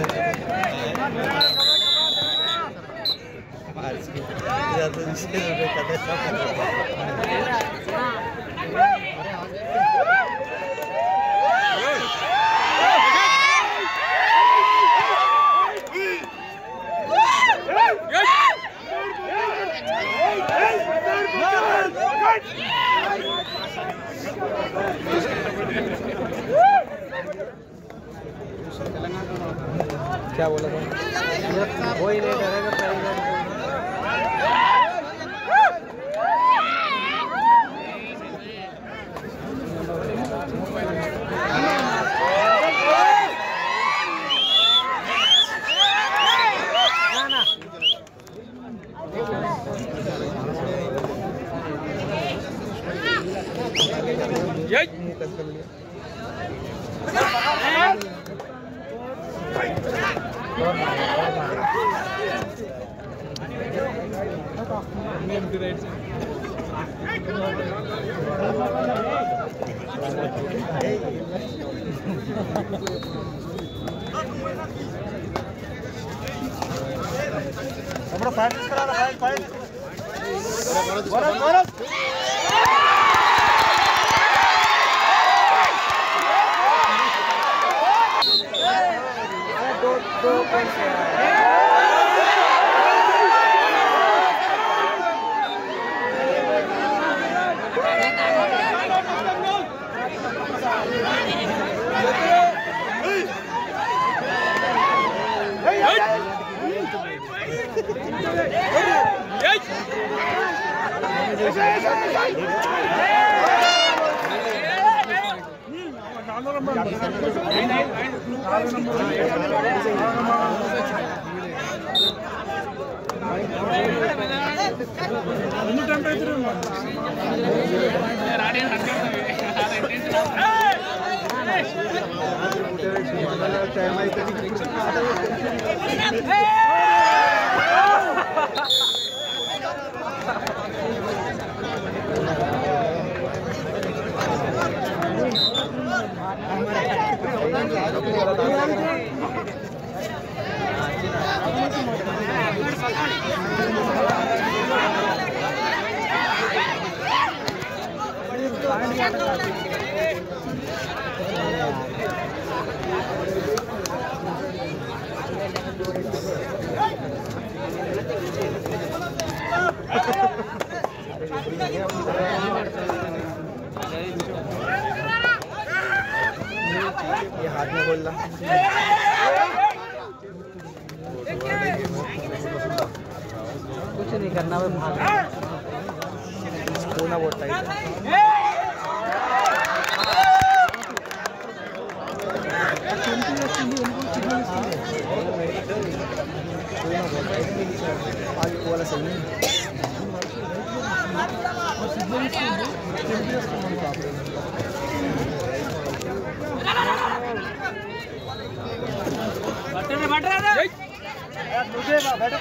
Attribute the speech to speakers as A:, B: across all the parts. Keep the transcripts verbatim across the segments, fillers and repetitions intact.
A: क्या बोला था वही नहीं डरेगा ये हाथ में बोल रहा कुछ नहीं करना भाई भागना बहुत टाइट है वाला सही नहीं बैठ रहे मुझे बैठ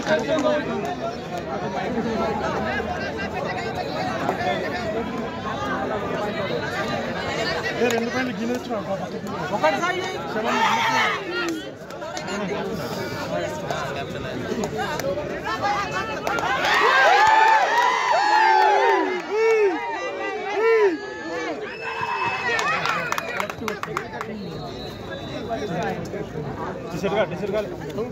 B: రెండు పైన గిన్నె ఒకటి సాయి టీషర్ట్ గా టీషర్ట్ గా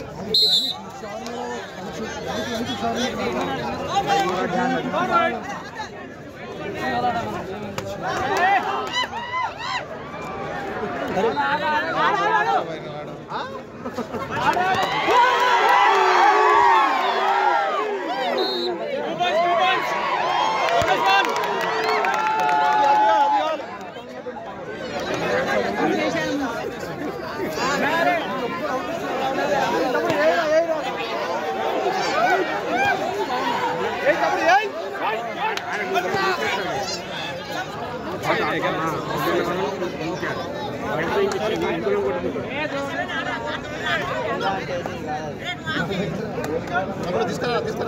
B: తీసుకురా తీసుకురా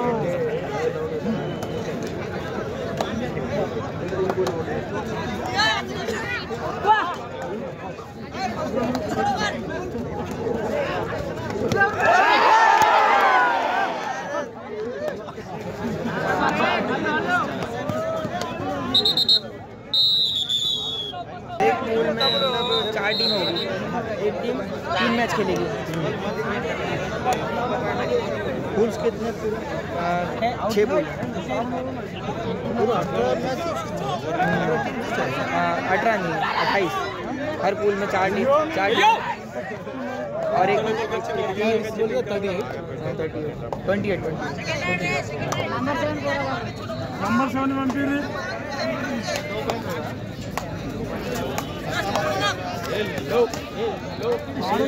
A: चार टीम होगी, एक टीम तीन मैच खेलेगी। पूल्स कितने? छः पूल, अठारह नहीं अट्ठाईस। हर पूल में चार टीम चार टीम और एक ट्वेंटी एट
B: नंबर सेवन पंपी Hello. Hello. Hello.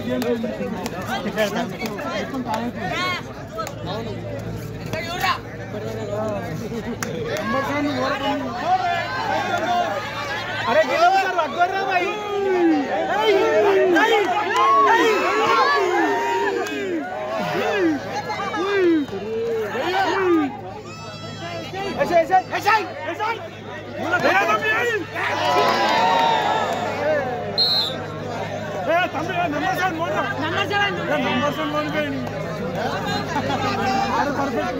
B: अरे भाई ऐसे ऐसे ऐसे ऐसे नंबर सेवन मोड़ नंबर सेवन नंबर सेवन मोड़ गई नहीं अरे परफेक्ट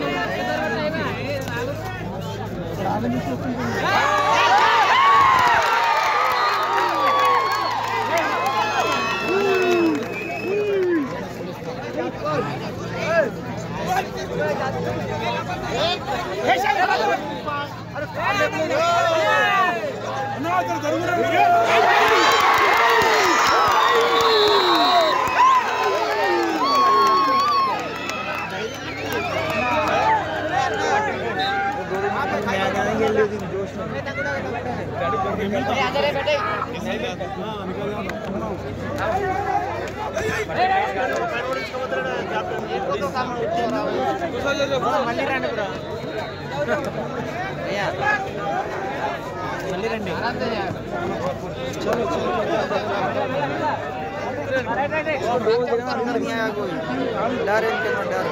A: మళ్ళీ రండి బ్రో అయ్యా మళ్ళీ రండి चलो चलो दो जगह अंदर नहीं आया कोई डर इनके मत डर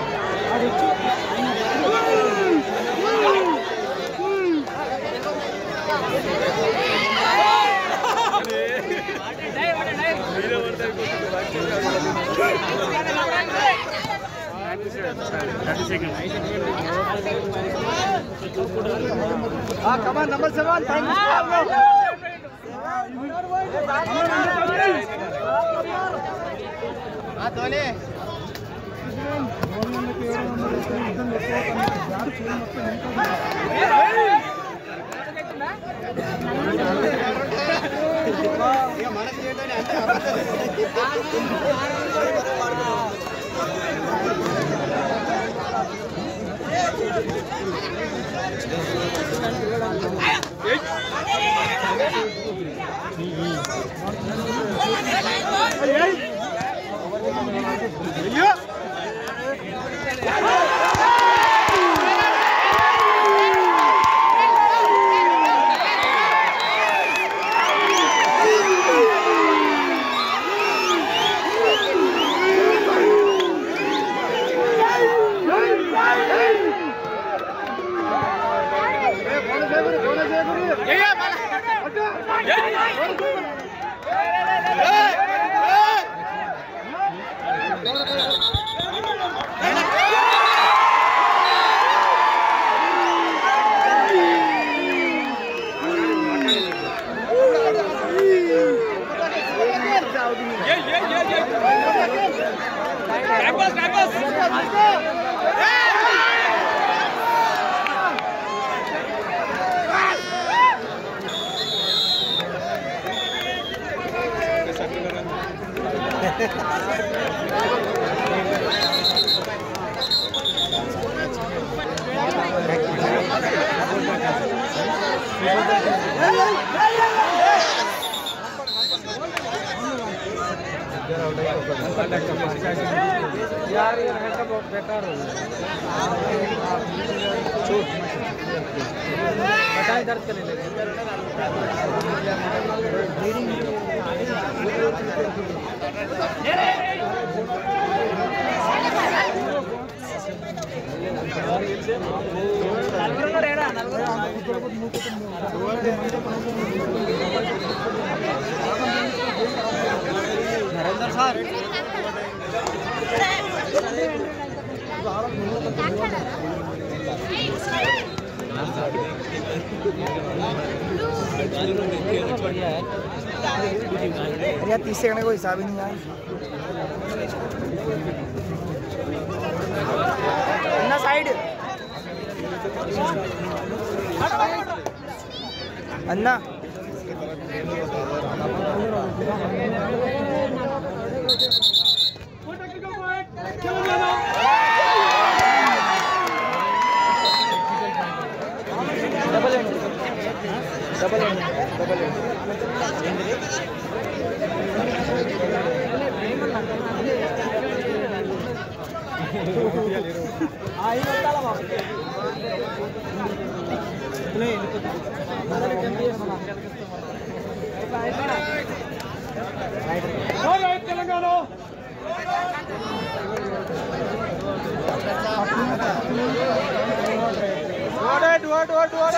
A: हाँ कमान नंबर सेवन हाँ धोनी यार ये रहता बहुत बेकार हो गया बताए दर्द करने लगे नरेंद्र सर बढ़िया तीस सेकंड कोई हिसाब ही नहीं यार अन्ना साइड अन्ना double and double and double and आई बताला बाबू नहीं right Telangana What what what what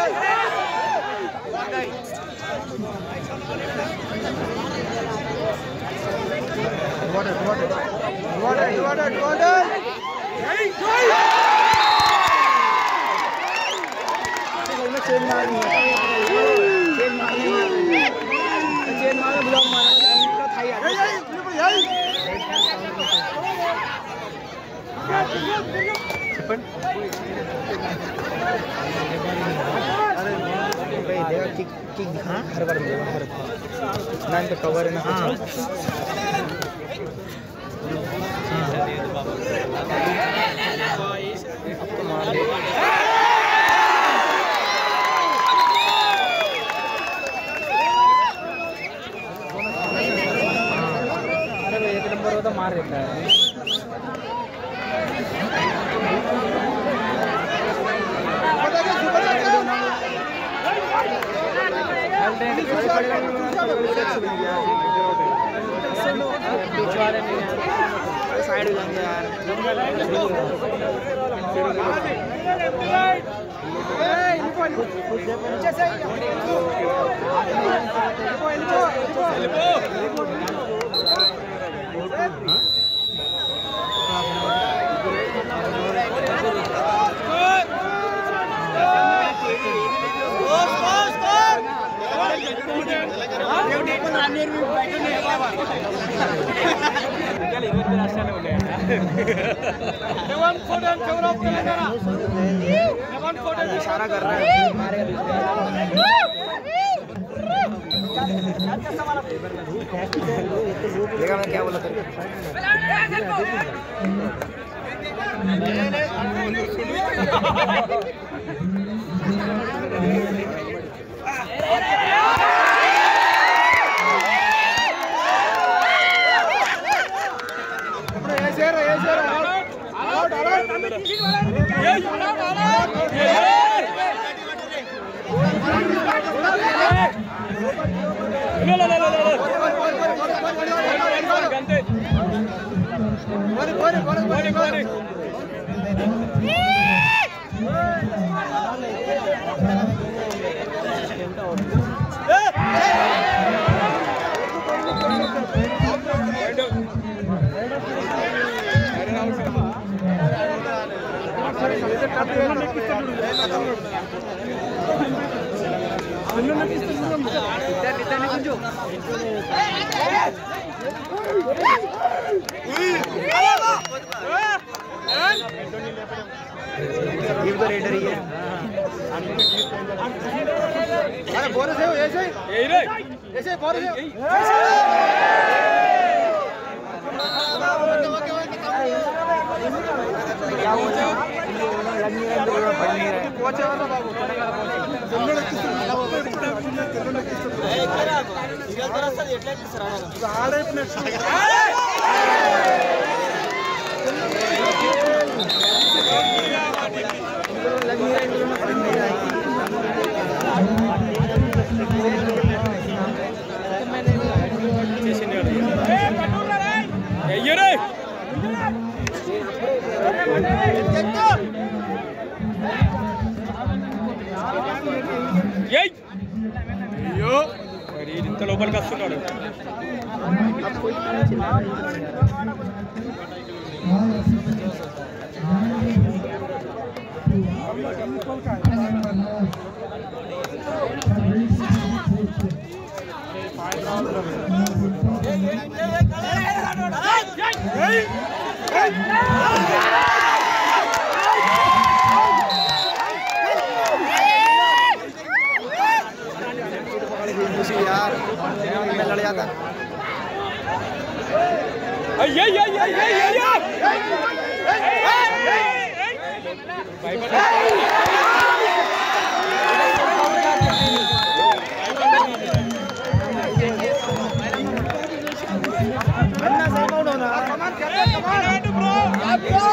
A: chain मारनी है चेन मारनी है चेन मारने ब्लॉक मारना थाई अरे भाई देगा किक किक दिखा हर बार मिलेगा हर ना इनका कवर है ना आपको मार दे अरे भाई एक नंबर वो तो मार देता है साइड हो जाएंगे यार इशारा कर रहा है देखा मैं क्या बोला था ये तो रेडर ही है अरे बोरे से ऐसे यही रे ऐसे बोरे से क्या हो रहा है लग नहीं रहा है पढ़ नहीं रहा है कोचे वाला बाबू चलेगा कोचे ए करा इधर तरह से एटला తీసురా ఆడే నెక్స్ట్ लग नहीं रहा है पढ़ नहीं रहा है स्टेशन ए पटूला रे ये रे అయ్యో మరి ఇంత లోపలికి వస్తున్నాడు यार मैं लड़ जाता ये ये ये ये ये अन्ना सही माउंट होना कमान करते कमान ब्रो ब्रो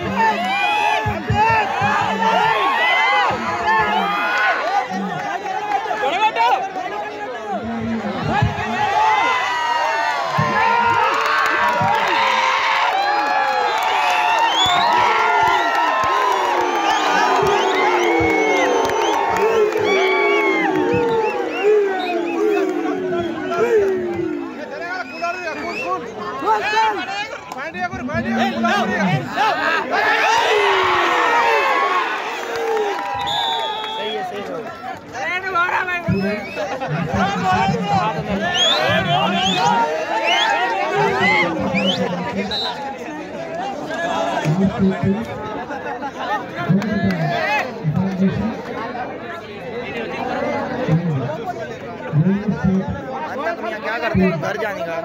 A: क्या करते हैं घर जाने का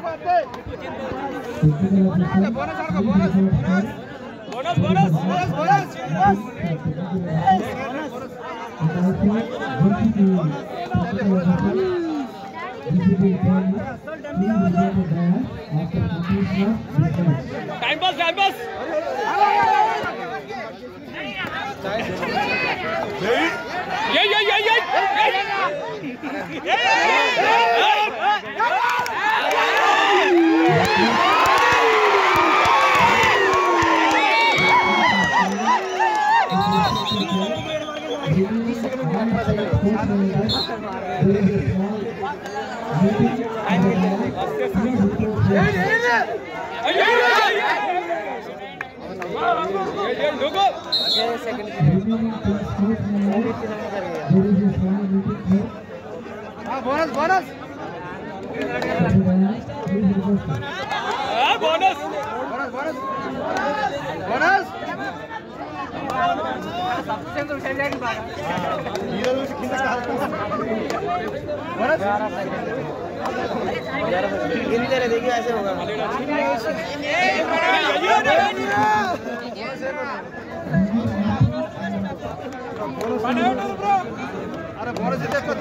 A: bonus bonus bonus bonus bonus time pass time pass ये ये ये ये bonus bonus bonus bonus bonus देखिए ऐसे होगा अरे बोनस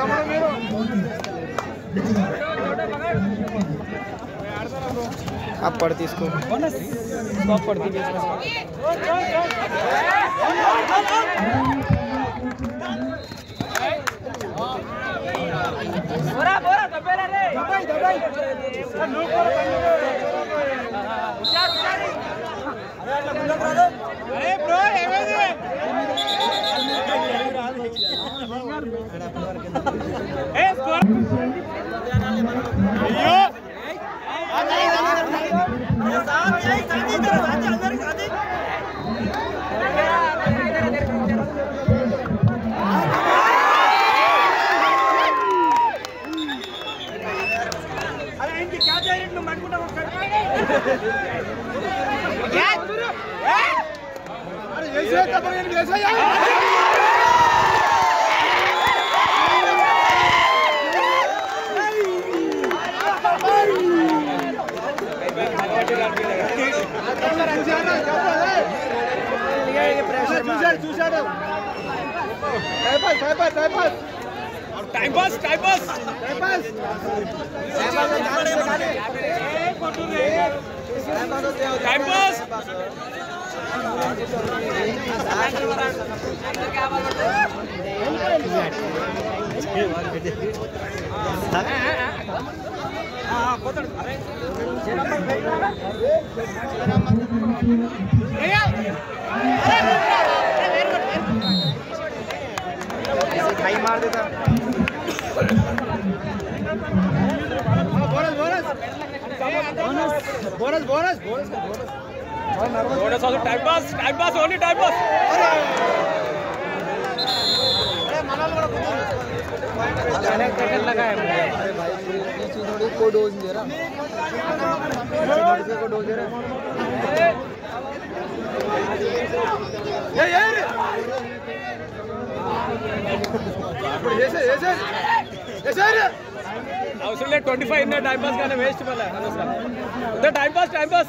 A: आप पढ़ती इसको बोनस आप पढ़ती बोरा बोरा दबेला रे दबाई दबाई नो कर उचार उचार अरे ब्रो एवे दे ए स्कोर अयो साहब यही शादी इधर साथी अंदर शादी अरे इनकी क्या चाहिए इनको मटकुटा చూశాడు time pass time pass time pass time pass खाई मार देता bonus bonus bonus bonus bonus bonus also time pass time pass only time pass अरे मनाल बड़ा अरे क्रिकेट लगा है अरे भाई ये चीज थोड़ी को डोज दे रहा को डोज दे रहा ये यार ऐसे ऐसे ऐसे అవసరం లేదు ట్వంటీ ఫైవ్ ఇన్న టైం పాస్ కానీ వేస్ట్ మళ్ళీ అనవసరం ఇదే టైం పాస్ టైం పాస్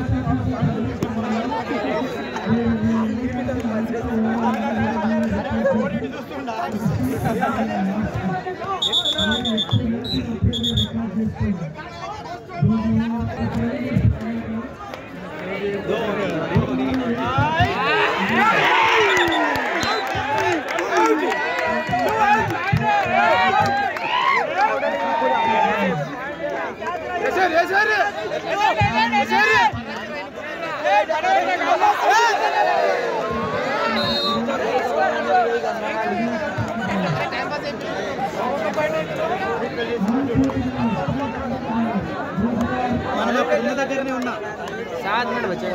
A: మన దగ్గరనే ఉన్నా सात मिनट बचेगा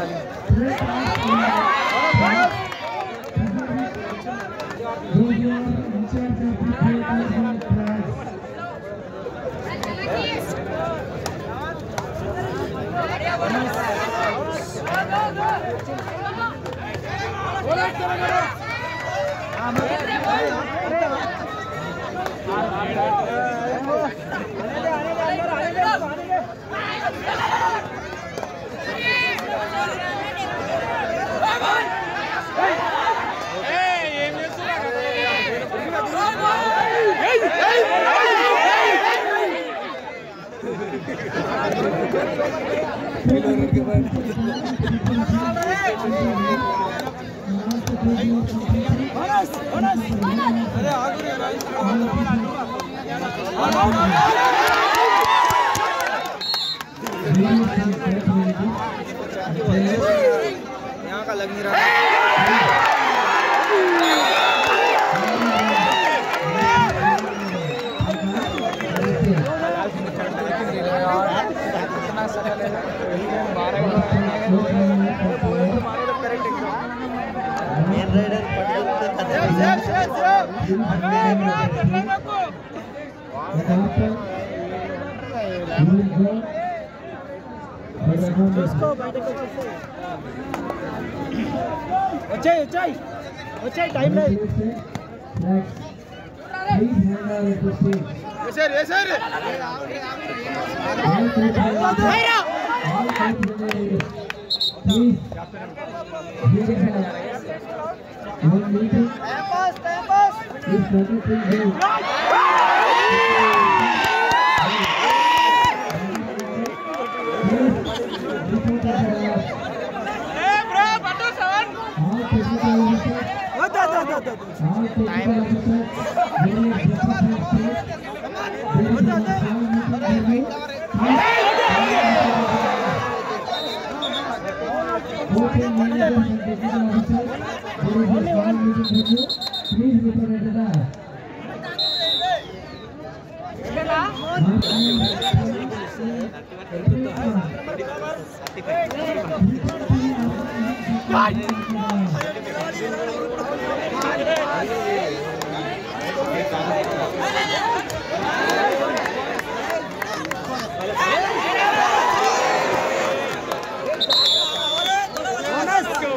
A: यहाँ का लग नहीं रहा వచ్చాయి వచ్చాయి వచ్చాయి టైం లేదు వేసారు వేసారు Let's go.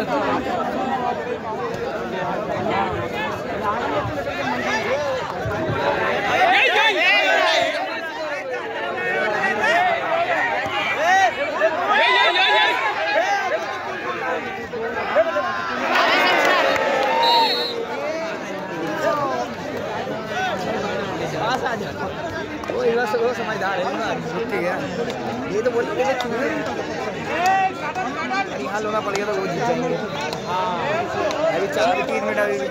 C: वो ये बस वो समझदार है ना ठीक है ये तो बोलते हैं चूहे हाल होना पड़ेगा तो वो जीत जाएंगे अभी चार तीन मिनट अभी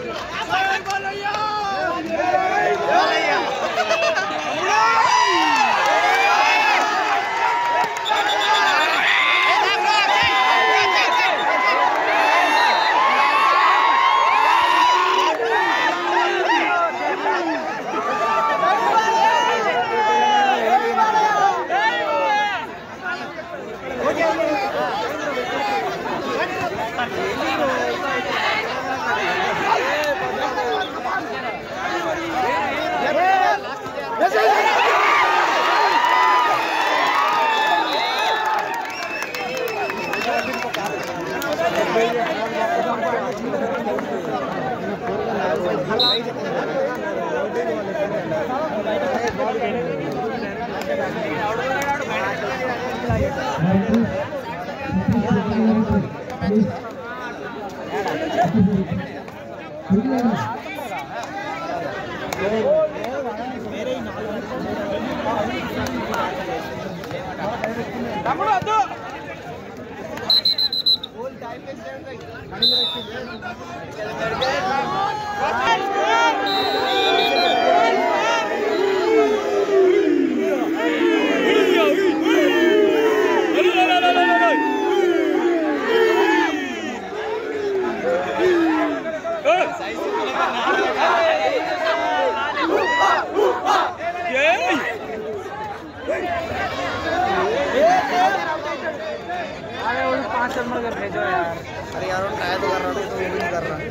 C: अरे यार ट्राई तो कर रहा था तो वो भी नहीं कर रहा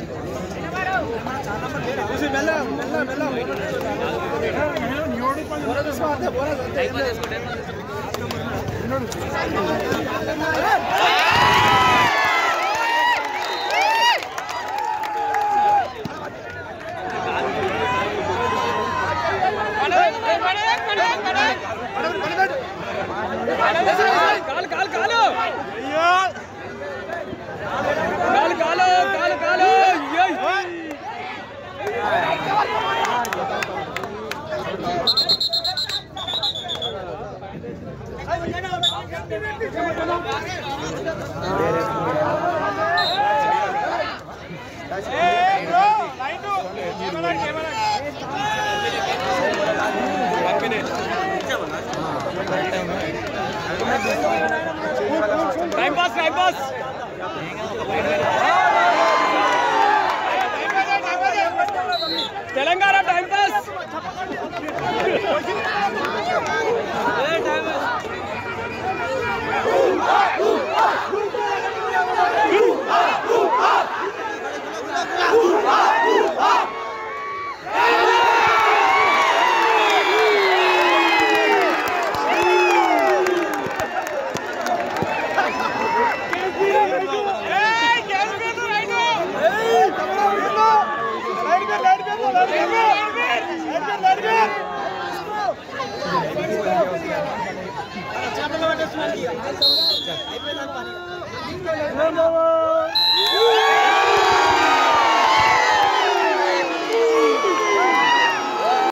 C: उसे मेला मेला मेला न्योडी पर बोरा दस आते बोरा टाइम पर इसको टाइम
A: काल काल कालो काल कालो काल कालो ये time pass time pass Telangana time pass
C: అయిపోయింది